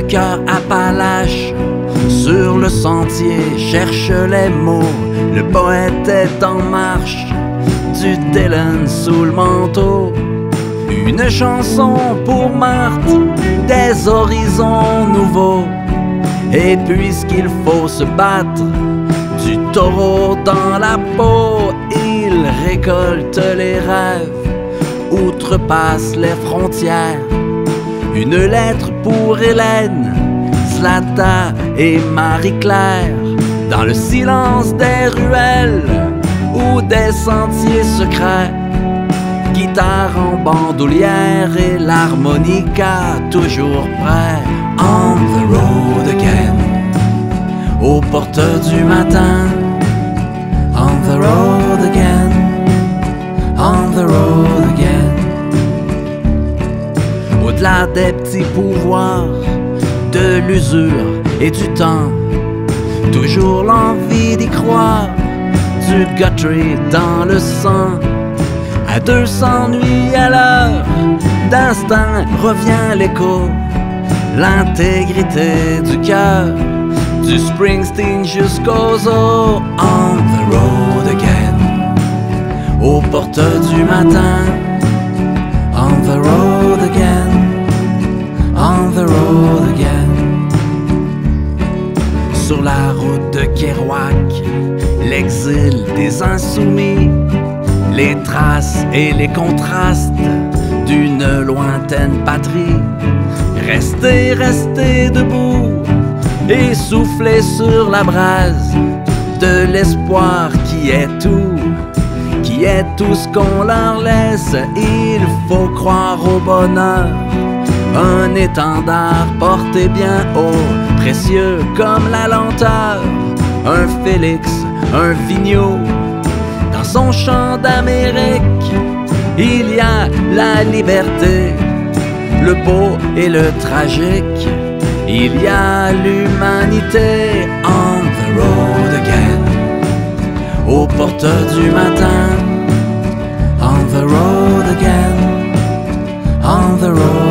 cœur appalache, sur le sentier cherche les mots. Le poète est en marche, du Dylan sous le manteau. Une chanson pour Marthe, des horizons nouveaux. Et puisqu'il faut se battre, du taureau dans la peau, il récolte les rêves, outrepasse les frontières. Une lettre pour Hélène, Zlata et Marie-Claire, dans le silence des ruelles ou des sentiers secrets. Guitare en bandoulière et l'harmonica toujours prêt. On the road again, aux portes du matin. On the road again, on the road again. Au-delà des petits pouvoirs, de l'usure et du temps, toujours l'envie d'y croire, du Guthrie dans le sang. À 200 nuits à l'heure, d'instinct revient l'écho, l'intégrité du cœur, du Springsteen jusqu'aux os. On the road again, aux portes du matin. On the road again, on the road again. Sur la route de Kerouac, l'exil des insoumis, les traces et les contrastes d'une lointaine patrie. Rester, rester debout et souffler sur la braise de l'espoir qui est tout ce qu'on leur laisse. Il faut croire au bonheur, un étendard porté bien haut, précieux comme la lenteur. Un Félix, un Vigneault, dans son champ d'Amérique, il y a la liberté, le beau et le tragique. Il y a l'humanité. On the road again, aux portes du matin. On the road again, on the road